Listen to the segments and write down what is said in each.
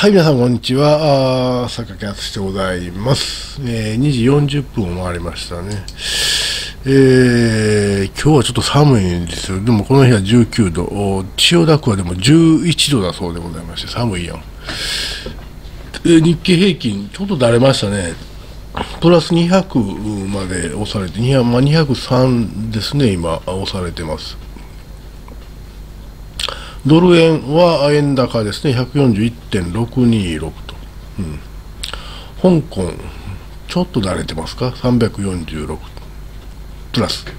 はい、皆さん、こんにちは。榊敦でございます。2時40分を回りましたね。今日はちょっと寒いんですよ。でも、この日は19度。千代田区はでも11度だそうでございまして、寒いやん。日経平均、ちょっとだれましたね。プラス200まで押されて、203ですね、今、押されてます。ドル円は円高ですね、141.626と、香港、ちょっとだれてますか、346プラス。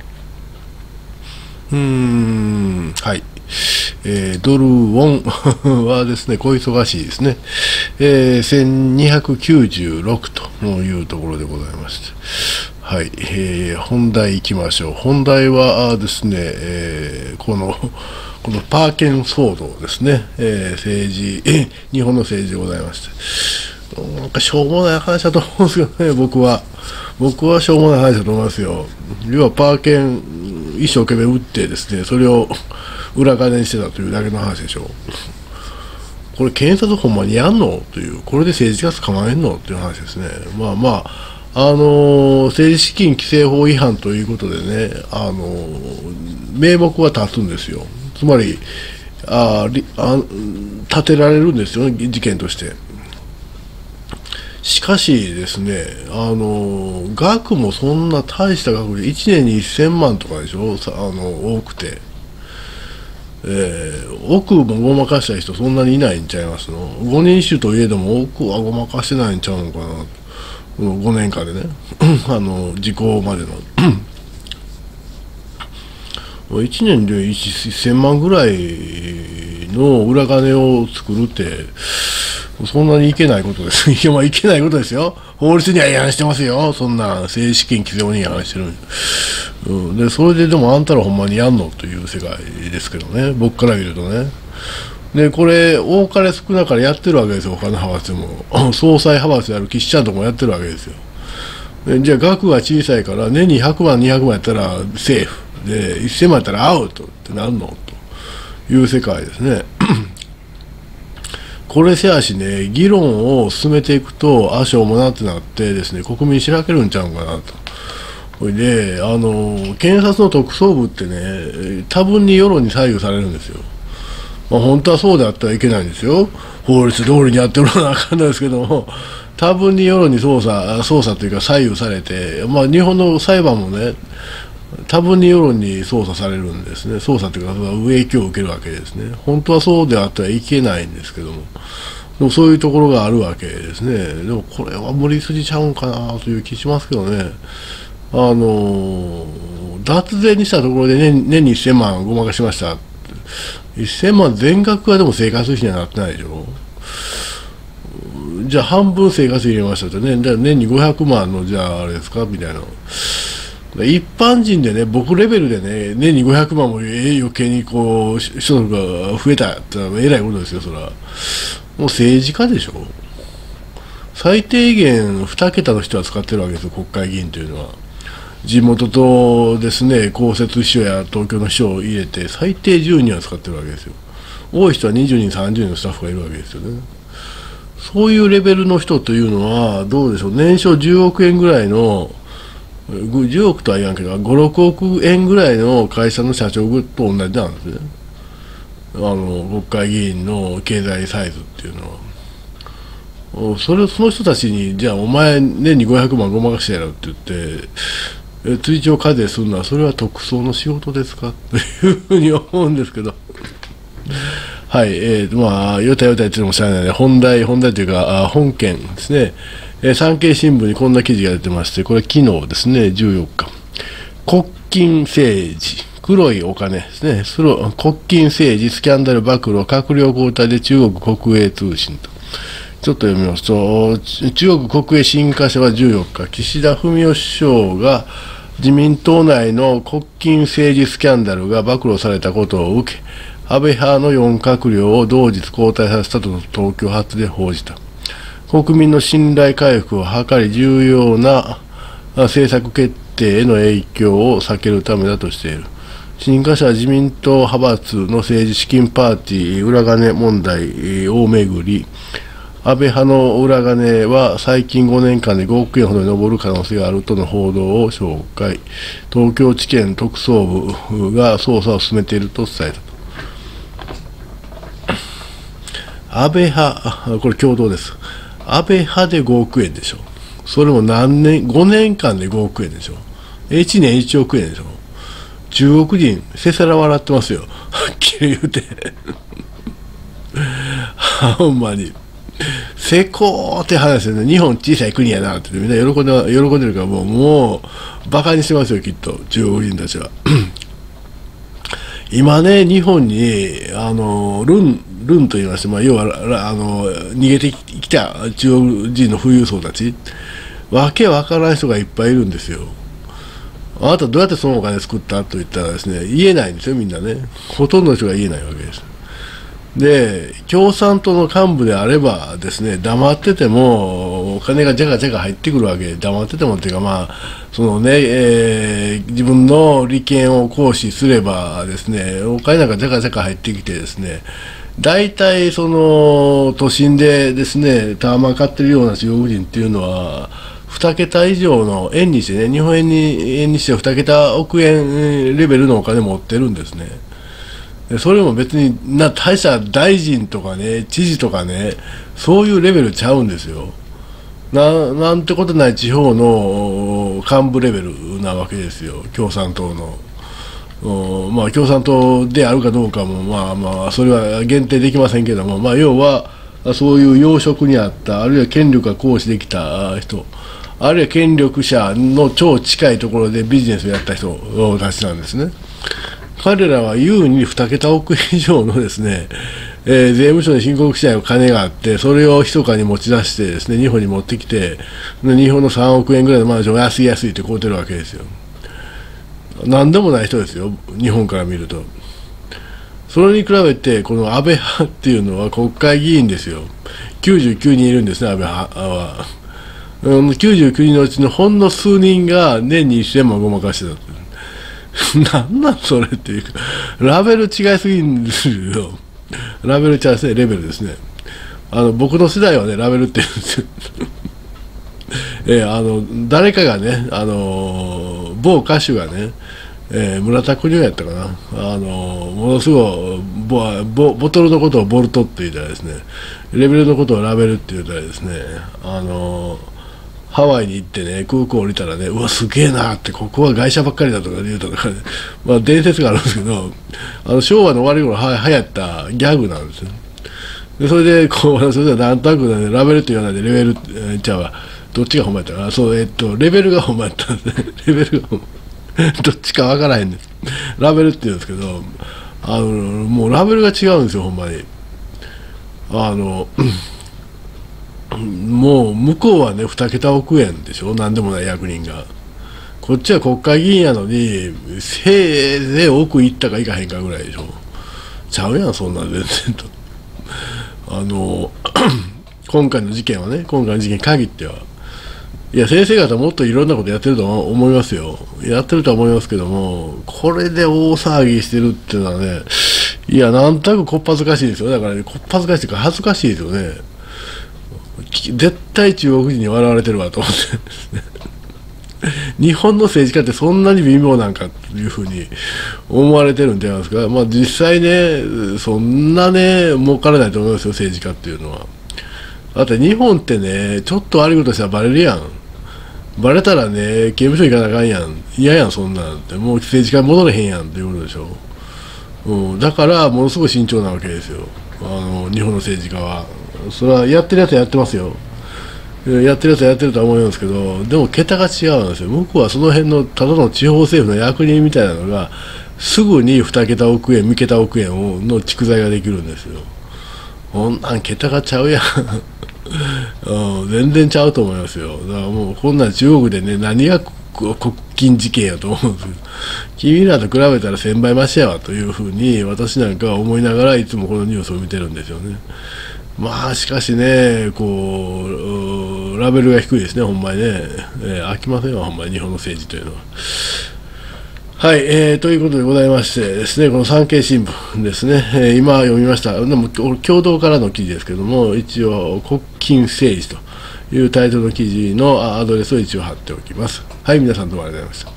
はい。ドルウォンはですね、小忙しいですね。1296というところでございまして。はい。本題行きましょう。本題はですね、このパーケン騒動ですね。政治、日本の政治でございまして。なんかしょうもない話だと思うんですけどね、僕はしょうもない話だと思いますよ。要はパーケン一生懸命打ってですね、それを裏金にしてたというだけの話でしょう。これ検察ほんまにやんのという、これで政治家捕まえんのという話ですね。政治資金規正法違反ということでね、名目は立つんですよ。つまり立てられるんですよね、事件として。しかしですね、額もそんな大した額で1年に1000万とかでしょ、多くて。億もごまかした人そんなにいないんちゃいますの。5人衆といえども億はごまかしてないんちゃうのかな、5年間でね時効までの1年で1000万ぐらいの裏金を作るってそんなにいけないことです。いけないことですよ。法律には違反してますよ。そんな政治資金規正に違反してる。でそれででもあんたらほんまにやんのという世界ですけどね、僕から見るとね。でこれ多かれ少なかれやってるわけですよ、他の派閥でも。総裁派閥である岸ちゃんとかもやってるわけですよ。じゃあ額が小さいから年に100万200万やったらセーフで、1000万やったらアウトってなんのという世界ですね。これせやしね、議論を進めていくと、しょうもなってなってですね、国民しらけるんちゃうかなと。それで、検察の特捜部ってね、多分に世論に左右されるんですよ。本当はそうであってはいけないんですよ。法律通りにやっておらなあかんないですけども、多分に世論に操作というか左右されて、日本の裁判もね、多分に世論に操作されるんですね。操作というか影響を受けるわけですね。本当はそうであってはいけないんですけども、でもそういうところがあるわけですね。でもこれは無理筋ちゃうんかなという気しますけどね。脱税にしたところで年に1000万ごまかしました。1000万全額はでも生活費にはなってないでしょ。じゃあ半分生活費入れましたとね、年に500万のじゃああれですかみたいな。一般人でね、僕レベルでね、年に500万も余計にこう所得が増えたってのはえらいことですよ、それは。もう政治家でしょ。最低限2桁の人は使ってるわけですよ、国会議員というのは。地元とですね、公設秘書や東京の秘書を入れて、最低10人は使ってるわけですよ。多い人は20人、30人のスタッフがいるわけですよね。そういうレベルの人というのは、どうでしょう、年商10億円ぐらいの、10億とは言わんけど、5、6億円ぐらいの会社の社長と同じなんですね。国会議員の経済サイズっていうのは。その人たちに、じゃあお前年に500万ごまかしてやろうって言って、追徴課税するのは、それは特捜の仕事ですかというふうに思うんですけど。はい、よたよた言ってもしゃあないので、本題というか、本件ですね。産経新聞にこんな記事が出てまして、これ昨日ですね、14日。国金政治、黒いお金ですね。国金政治スキャンダル暴露、閣僚交代で中国国営通信と。ちょっと読みますと、中国国営新華社は14日、岸田文雄首相が自民党内の国金政治スキャンダルが暴露されたことを受け、安倍派の4閣僚を同日交代させたと東京発で報じた。国民の信頼回復を図り、重要な政策決定への影響を避けるためだとしている。 新華社自民党派閥の政治資金パーティー裏金問題をめぐり、安倍派の裏金は最近5年間で5億円ほどに上る可能性があるとの報道を紹介、東京地検特捜部が捜査を進めていると伝えたと。安倍派、これ共同です。安倍派で5億円でしょ。それも何年、5年間で5億円でしょ。1年1億円でしょ。中国人、せせら笑ってますよ。はっきり言うて。ほんまに。成功って話ですよね。日本小さい国やなってみんな喜んでるからもうバカにしてますよ、きっと中国人たちは。今ね、日本にルンと言いまして、要は逃げてきた中国人の富裕層たち、わけわからない人がいっぱいいるんですよ。あなたどうやってそのお金作ったと言ったらですね、言えないんですよ、みんなね。ほとんどの人が言えないわけです。で、共産党の幹部であればですね、黙っててもお金がじゃかじゃか入ってくるわけで、黙っててもっていうか、そのね、自分の利権を行使すればですね、お金なんかじゃかじゃか入ってきてですね、大体その都心でですね、タワマン買ってるような中国人っていうのは、2桁以上の円にしてね、日本円にして2桁億円レベルのお金持ってるんですね。それも別に大した大臣とかね、知事とかね、そういうレベルちゃうんですよ。なんてことない地方の幹部レベルなわけですよ、共産党の。共産党であるかどうかも、それは限定できませんけども、要は、そういう要職にあった、あるいは権力が行使できた人、あるいは権力者の超近いところでビジネスをやった人たちなんですね。彼らは優に2桁億円以上のですね、税務署に申告しない金があって、それを密かに持ち出してですね、日本に持ってきて、日本の3億円ぐらいのマンションを安いって買うてるわけですよ。なんでもない人ですよ、日本から見ると。それに比べて、この安倍派っていうのは国会議員ですよ。99人いるんですね、安倍派は。99人のうちのほんの数人が年に1000万ごまかしてた。なんなんそれっていうか、ラベル違いすぎるんですよ。ラベル違いですね、レベルですね。僕の世代はね、ラベルって言うんですよ。誰かがね、某歌手がね、村田邦夫やったかな、ものすごいボトルのことをボルトって言ったらですね、レベルのことをラベルって言ったらですね、ハワイに行ってね、空港降りたらね、うわ、すげえなって、ここは外車ばっかりだとか言うとかね、伝説があるんですけど、昭和の終わり頃流行ったギャグなんですよ。で、それで、それでなんとなくね、ラベルって言わないで、レベル、ちゃうわ、どっちがほんまやったかな、そう、レベルがほんまやったんですね、レベルがほんま、どっちかわからへんです。ラベルって言うんですけど、もうラベルが違うんですよ、ほんまに。もう向こうはね、2桁億円でしょ、なんでもない役人が。こっちは国会議員やのに、せいぜい億いったかいかへんかぐらいでしょ。ちゃうやん、そんなん全然と。今回の事件に限っては。いや、先生方もっといろんなことやってると思いますよ。やってるとは思いますけども、これで大騒ぎしてるっていうのはね、いや、なんとなくこっぱずかしいですよ。だから、ね、こっぱずかしいというか恥ずかしいですよね。絶対中国人に笑われてるわと思って日本の政治家ってそんなに微妙なんかというふうに思われてるんじゃないですか。実際ね、そんなね、儲からないと思いますよ、政治家っていうのは。だって日本ってね、ちょっと悪いことしたらバレるやん。バレたらね、刑務所行かなあかんやん。嫌やん、そんなんって。もう政治家に戻れへんやんっていうことでしょ。だからものすごい慎重なわけですよ、日本の政治家は。それはやってるやつはやってますよ。やってるやつはやってるとは思いますけど、でも桁が違うんですよ。向こうはその辺のただの地方政府の役人みたいなのがすぐに2桁億円、3桁億円の蓄財ができるんですよ。こんなん桁がちゃうやん全然ちゃうと思いますよ。だからもうこんなん中国でね、何が国金事件やと思うんですけど、君らと比べたら1000倍増しやわというふうに私なんかは思いながらいつもこのニュースを見てるんですよね。しかしね、ラベルが低いですね、ほんまにね。飽きませんよ、ほんまに日本の政治というのは。 はい、ということでございましてですね、この産経新聞ですね、今読みました、でも共同からの記事ですけれども、一応、国金政治というタイトルの記事のアドレスを一応貼っておきます。はい、皆さんどうもありがとうございました。